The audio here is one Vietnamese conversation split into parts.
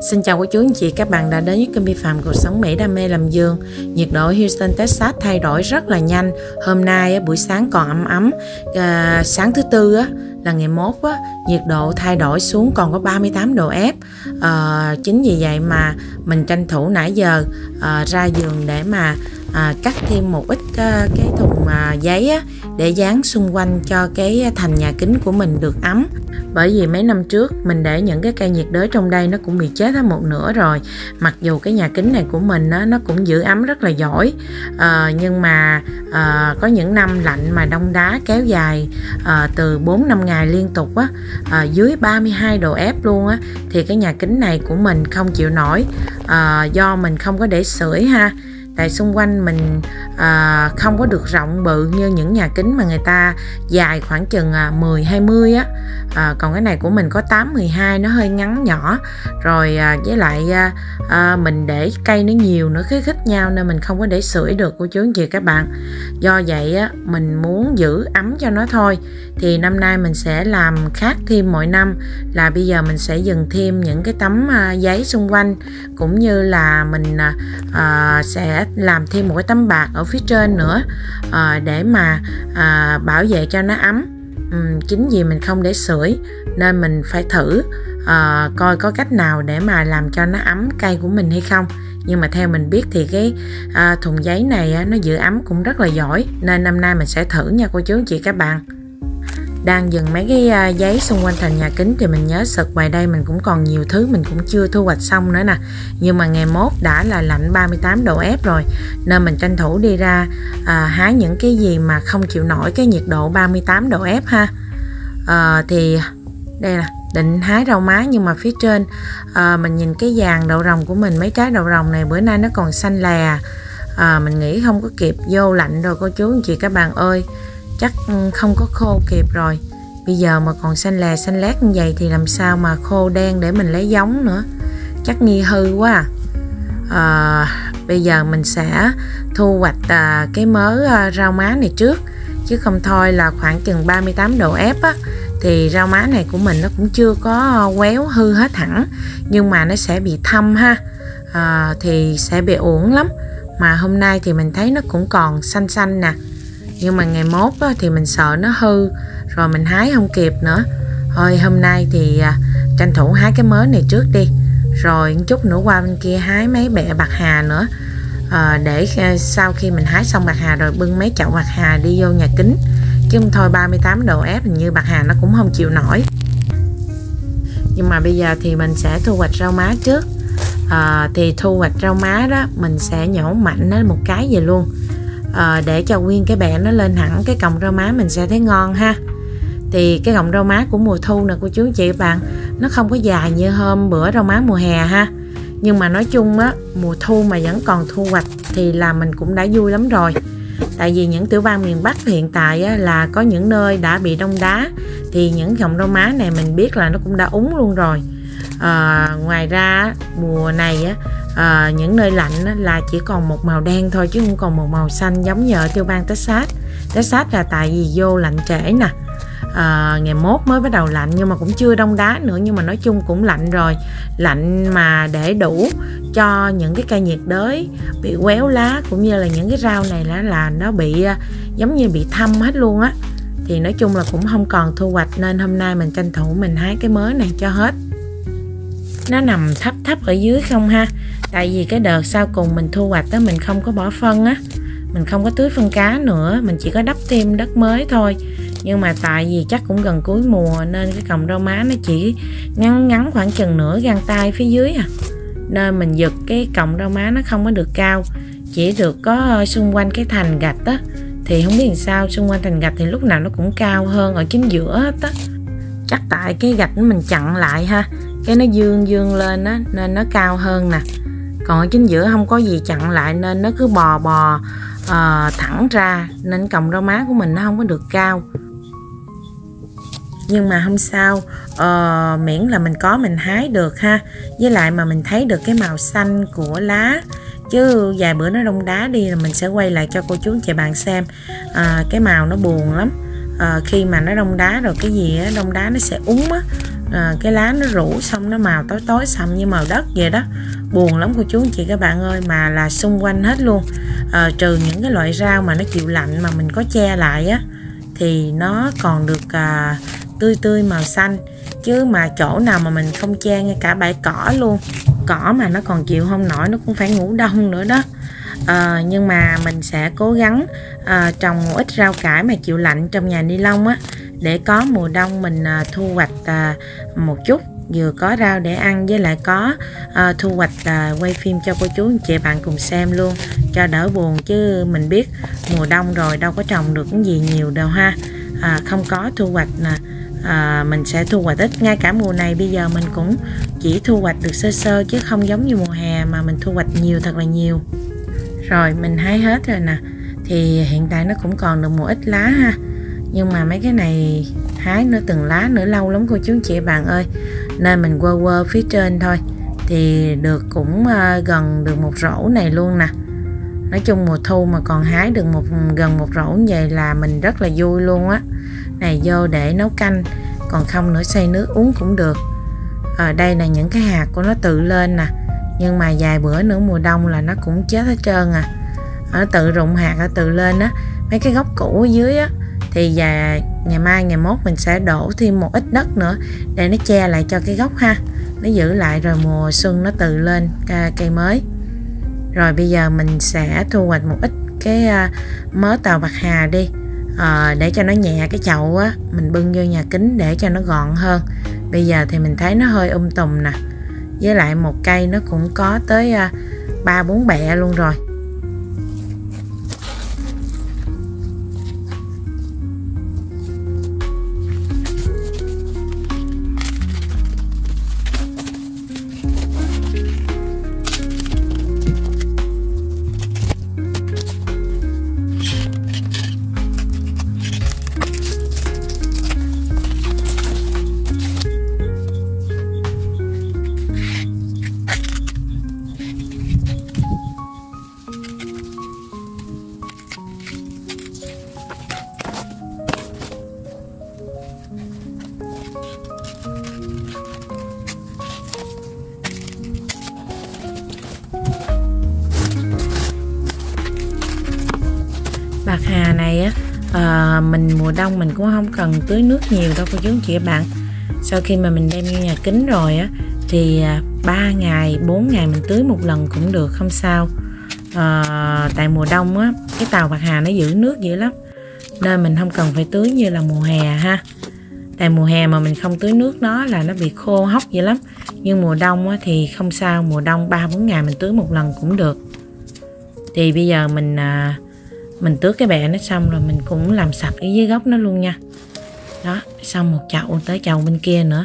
Xin chào cô chú anh chị, các bạn đã đến với kênh Vi Phạm Cuộc Sống Mỹ Đam Mê Làm Vườn. Nhiệt độ Houston, Texas thay đổi rất là nhanh. Hôm nay buổi sáng còn ấm ấm, sáng thứ Tư là ngày mốt nhiệt độ thay đổi xuống còn có 38 độ F. Chính vì vậy mà mình tranh thủ nãy giờ ra vườn để mà cắt thêm một ít cái thùng giấy để dán xung quanh cho cái thành nhà kính của mình được ấm. Bởi vì mấy năm trước mình để những cái cây nhiệt đới trong đây nó cũng bị chết hết một nửa rồi. Mặc dù cái nhà kính này của mình nó cũng giữ ấm rất là giỏi, nhưng mà có những năm lạnh mà đông đá kéo dài từ 4-5 ngày liên tục dưới 32 độ F luôn thì cái nhà kính này của mình không chịu nổi, do mình không có để sưởi ha. Tại xung quanh mình không có được rộng bự như những nhà kính mà người ta dài khoảng chừng 10-20 còn cái này của mình có 8-12, nó hơi ngắn nhỏ rồi, với lại mình để cây nó nhiều nữa khích nhau nên mình không có để sưởi được cô chú anh chị các bạn. Do vậy mình muốn giữ ấm cho nó thôi, thì năm nay mình sẽ làm khác thêm mọi năm, là bây giờ mình sẽ dừng thêm những cái tấm giấy xung quanh, cũng như là mình sẽ làm thêm một cái tấm bạc ở phía trên nữa, để mà bảo vệ cho nó ấm. Chính vì mình không để sưởi nên mình phải thử coi có cách nào để mà làm cho nó ấm cây của mình hay không. Nhưng mà theo mình biết thì cái thùng giấy này nó giữ ấm cũng rất là giỏi, nên năm nay mình sẽ thử nha cô chú anh chị các bạn. Đang dừng mấy cái giấy xung quanh thành nhà kính thì mình nhớ sực ngoài đây mình cũng còn nhiều thứ mình cũng chưa thu hoạch xong nữa nè. Nhưng mà ngày mốt đã là lạnh 38 độ F rồi, nên mình tranh thủ đi ra hái những cái gì mà không chịu nổi cái nhiệt độ 38 độ F ha. Thì đây là định hái rau má, nhưng mà phía trên mình nhìn cái vàng đậu rồng của mình, mấy trái đậu rồng này bữa nay nó còn xanh lè, mình nghĩ không có kịp vô lạnh rồi cô chú anh chị các bạn ơi, chắc không có khô kịp rồi. Bây giờ mà còn xanh lè xanh lét như vậy thì làm sao mà khô đen để mình lấy giống nữa, chắc nghi hư quá bây giờ mình sẽ thu hoạch cái mớ rau má này trước, chứ không thôi là khoảng chừng 38 độ F thì rau má này của mình nó cũng chưa có quéo hư hết hẳn, nhưng mà nó sẽ bị thâm ha, thì sẽ bị uổng lắm. Mà hôm nay thì mình thấy nó cũng còn xanh xanh nè, nhưng mà ngày mốt thì mình sợ nó hư rồi mình hái không kịp nữa. Thôi hôm nay thì tranh thủ hái cái mớ này trước đi, rồi chút nữa qua bên kia hái mấy bẹ bạc hà nữa, để sau khi mình hái xong bạc hà rồi bưng mấy chậu bạc hà đi vô nhà kính, chứ không thôi 38 độ F hình như bạc hà nó cũng không chịu nổi. Nhưng mà bây giờ thì mình sẽ thu hoạch rau má trước. Thì thu hoạch rau má đó mình sẽ nhổ mạnh nó một cái về luôn, để cho nguyên cái bẹ nó lên hẳn cái cọng rau má mình sẽ thấy ngon ha. Thì cái cọng rau má của mùa thu nè cô chú chị các bạn, nó không có dài như hôm bữa rau má mùa hè ha, nhưng mà nói chung mùa thu mà vẫn còn thu hoạch thì là mình cũng đã vui lắm rồi. Tại vì những tiểu bang miền Bắc hiện tại là có những nơi đã bị đông đá, thì những cọng rau má này mình biết là nó cũng đã úng luôn rồi. Ngoài ra mùa này những nơi lạnh là chỉ còn một màu đen thôi, chứ không còn một màu xanh giống như ở tiểu bang Texas. Texas là tại vì vô lạnh trễ nè, ngày mốt mới bắt đầu lạnh, nhưng mà cũng chưa đông đá nữa, nhưng mà nói chung cũng lạnh rồi. Lạnh mà để đủ cho những cái cây nhiệt đới bị quéo lá, cũng như là những cái rau này là nó bị giống như bị thâm hết luôn thì nói chung là cũng không còn thu hoạch, nên hôm nay mình tranh thủ mình hái cái mớ này cho hết. Nó nằm thấp ở dưới không ha, tại vì cái đợt sau cùng mình thu hoạch mình không có bỏ phân mình không có tưới phân cá nữa, mình chỉ có đắp thêm đất mới thôi. Nhưng mà tại vì chắc cũng gần cuối mùa nên cái cọng rau má nó chỉ ngắn khoảng chừng nửa gang tay phía dưới nên mình giật cái cọng rau má nó không có được cao, chỉ được có xung quanh cái thành gạch thì không biết làm sao, xung quanh thành gạch thì lúc nào nó cũng cao hơn ở chính giữa hết chắc tại cái gạch mình chặn lại ha, cái nó dương lên nên nó cao hơn nè. Còn ở chính giữa không có gì chặn lại nên nó cứ bò thẳng ra, nên cọng rau má của mình nó không có được cao. Nhưng mà không sao, miễn là mình hái được ha, với lại mà mình thấy được cái màu xanh của lá, chứ vài bữa nó đông đá đi là mình sẽ quay lại cho cô chú chị bạn xem. Cái màu nó buồn lắm, khi mà nó đông đá rồi cái gì đông đá nó sẽ úng cái lá nó rũ xong nó màu tối tối sậm như màu đất vậy đó, buồn lắm cô chú anh chị các bạn ơi, mà là xung quanh hết luôn. Trừ những cái loại rau mà nó chịu lạnh mà mình có che lại á thì nó còn được tươi tươi màu xanh, chứ mà chỗ nào mà mình không che, ngay cả bãi cỏ luôn, cỏ mà nó còn chịu không nổi, nó cũng phải ngủ đông nữa đó. Nhưng mà mình sẽ cố gắng trồng một ít rau cải mà chịu lạnh trong nhà ni lông á, để có mùa đông mình thu hoạch một chút, vừa có rau để ăn với lại có thu hoạch quay phim cho cô chú anh chị bạn cùng xem luôn cho đỡ buồn, chứ mình biết mùa đông rồi đâu có trồng được cái gì nhiều đâu ha. Không có thu hoạch mình sẽ thu hoạch ít. Ngay cả mùa này bây giờ mình cũng chỉ thu hoạch được sơ sơ, chứ không giống như mùa hè mà mình thu hoạch nhiều, thật là nhiều. Rồi mình hái hết rồi nè, thì hiện tại nó cũng còn được một ít lá ha, nhưng mà mấy cái này hái nữa từng lá nữa lâu lắm cô chú anh chị bạn ơi, nên mình quơ phía trên thôi thì được cũng gần được một rổ này luôn nè. Nói chung mùa thu mà còn hái được gần một rổ như vậy là mình rất là vui luôn á. Này vô để nấu canh, còn không nữa xay nước uống cũng được. Ở đây là những cái hạt của nó tự lên nè, nhưng mà vài bữa nữa mùa đông là nó cũng chết hết trơn à. Nó tự rụng hạt, nó tự lên á. Mấy cái gốc cũ ở dưới á thì ngày mai ngày mốt mình sẽ đổ thêm một ít đất nữa để nó che lại cho cái gốc ha, nó giữ lại rồi mùa xuân nó tự lên cây mới. Rồi bây giờ mình sẽ thu hoạch một ít cái mớ tàu bạc hà đi, để cho nó nhẹ cái chậu á, mình bưng vô nhà kính để cho nó gọn hơn. Bây giờ thì mình thấy nó hơi tùm nè, với lại một cây nó cũng có tới 3-4 bẹ luôn rồi. Bạc hà này á, mình mùa đông mình cũng không cần tưới nước nhiều đâu cô chú anh chị bạn. Sau khi mà mình đem vô nhà kính rồi á thì 3 ngày 4 ngày mình tưới một lần cũng được, không sao. Tại mùa đông á cái tàu bạc hà nó giữ nước dữ lắm, nên mình không cần phải tưới như là mùa hè ha. Tại mùa hè mà mình không tưới nước nó là nó bị khô hốc dữ lắm, nhưng mùa đông á thì không sao, mùa đông 3-4 ngày mình tưới một lần cũng được. Thì bây giờ mình tưới cái bẹ nó xong rồi mình cũng làm sạch ở dưới gốc nó luôn nha. Đó, xong một chậu tới chậu bên kia nữa.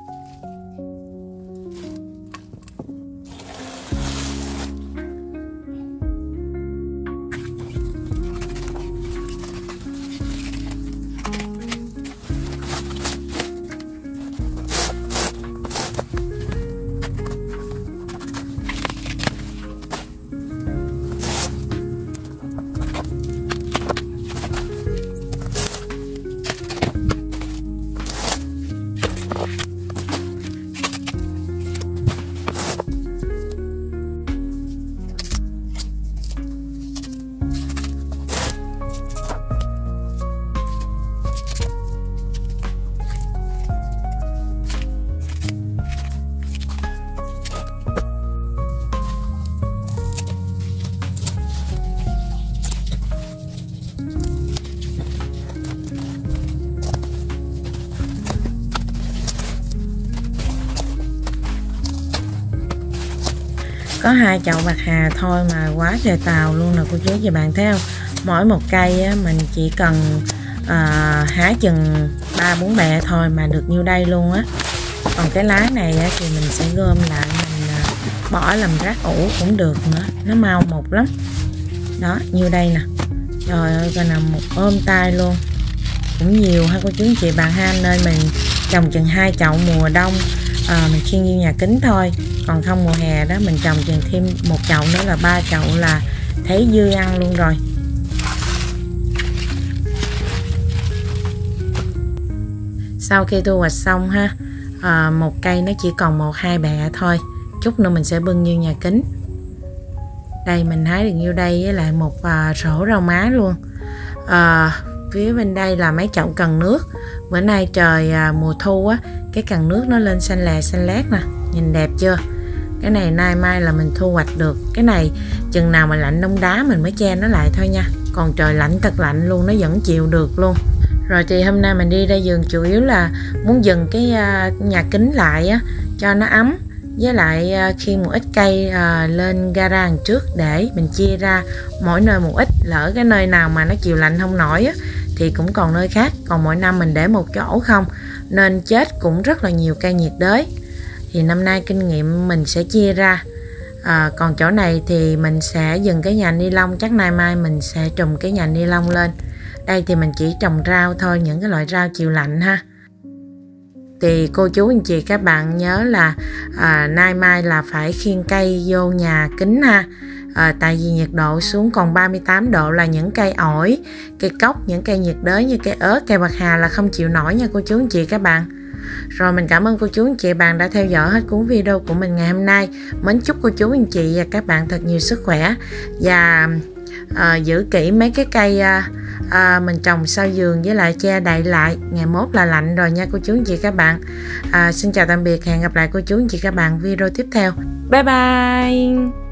Có 2 chậu bạc hà thôi mà quá trời tàu luôn nè cô chú và bạn thấy không. Mỗi một cây á, mình chỉ cần hái chừng 3-4 bẹ thôi mà được nhiêu đây luôn á. Còn cái lá này á, thì mình sẽ gom lại mình bỏ làm rác ủ cũng được nữa, nó mau mục lắm. Đó, nhiêu đây nè, trời ơi coi nè, một ôm tay luôn, cũng nhiều ha cô chú anh chị bạn ha. Nên mình trồng chừng 2 chậu mùa đông mình khiêng như nhà kính thôi, còn không mùa hè đó mình trồng chừng thêm 1 chậu nữa là 3 chậu là thấy dư ăn luôn rồi. Sau khi thu hoạch xong ha, một cây nó chỉ còn 1-2 bẹ thôi, chút nữa mình sẽ bưng như nhà kính. Đây mình hái được nhiêu đây với lại một rổ rau má luôn. Phía bên đây là mấy chậu cần nước. Bữa nay trời mùa thu á, cái cần nước nó lên xanh lét nè, nhìn đẹp chưa? Cái này nay mai là mình thu hoạch được. Cái này chừng nào mà lạnh đông đá mình mới che nó lại thôi nha, còn trời lạnh thật lạnh luôn nó vẫn chịu được luôn. Rồi thì hôm nay mình đi ra vườn chủ yếu là muốn dừng cái nhà kính lại á, cho nó ấm, với lại khiêng một ít cây lên gara trước để mình chia ra mỗi nơi một ít, lỡ cái nơi nào mà nó chịu lạnh không nổi á, thì cũng còn nơi khác. Còn mỗi năm mình để một chỗ không nên chết cũng rất là nhiều cây nhiệt đới, thì năm nay kinh nghiệm mình sẽ chia ra. Còn chỗ này thì mình sẽ dừng cái nhà ni lông, chắc nay mai mình sẽ trùm cái nhà ni lông lên. Đây thì mình chỉ trồng rau thôi, những cái loại rau chịu lạnh ha. Thì cô chú anh chị các bạn nhớ là nay mai là phải khiêng cây vô nhà kính ha. Tại vì nhiệt độ xuống còn 38 độ là những cây ổi, cây cóc, những cây nhiệt đới như cây ớt, cây bạc hà là không chịu nổi nha cô chú anh chị các bạn. Rồi mình cảm ơn cô chú anh chị bạn đã theo dõi hết cuốn video của mình ngày hôm nay. Mến chúc cô chú anh chị và các bạn thật nhiều sức khỏe, và giữ kỹ mấy cái cây mình trồng sau vườn, với lại che đậy lại, ngày mốt là lạnh rồi nha cô chú anh chị các bạn. Xin chào tạm biệt, hẹn gặp lại cô chú anh chị các bạn video tiếp theo. Bye bye.